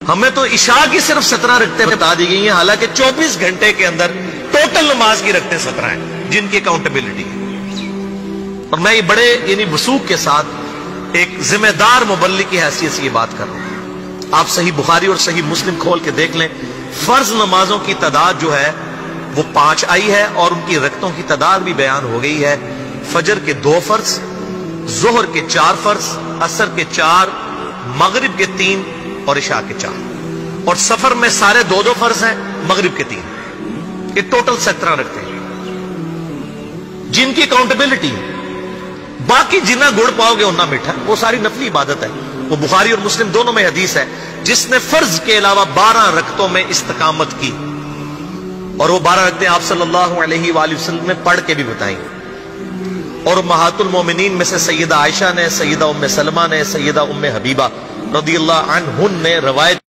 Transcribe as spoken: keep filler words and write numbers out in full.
ہمیں تو عشاء کی صرف سترہ رکعتیں بتا دی گئی ہیں، حالانکہ چوبیس گھنٹے کے اندر ٹوٹل نماز کی رکعتیں سترہ ہیں جن کی اکاؤنٹیبلٹی ہے۔ اور میں یہ بڑے یعنی وثوق کے ساتھ ایک ذمہ دار مبلغ کی حیثیت سے یہ بات کر رہا ہوں۔ آپ صحیح بخاری اور صحیح مسلم کھول کے دیکھ لیں، فرض نمازوں کی تعداد جو ہے وہ پانچ آئی ہے اور ان کی رکعتوں کی تعداد بھی بیان ہو گئی ہے۔ فجر کے دو فرض، ظہر کے چار فرض، عصر کے چار، مغرب کے تین اور عشاء کے چار، اور سفر میں سارے دو دو فرض ہیں، مغرب کے تین، یہ ٹوٹل سترہ رکھتے ہیں جن کی اکاؤنٹیبلٹی ہے۔ باقی جنہ گڑ پاؤ گے انہ میٹھا، وہ ساری نفلی عبادت ہے۔ وہ بخاری اور مسلم دونوں میں حدیث ہے، جس نے فرض کے علاوہ بارہ رکعتوں میں استقامت کی، اور وہ بارہ رکعتیں آپ صلی اللہ علیہ وآلہ وسلم نے پڑھ کے بھی بتائیں۔ اور امہات المومنین میں سے سیدہ عائشہ نے، سیدہ ام سلمہ نے، سیدہ ام حبیبہ رضی اللہ عنہن نے روایت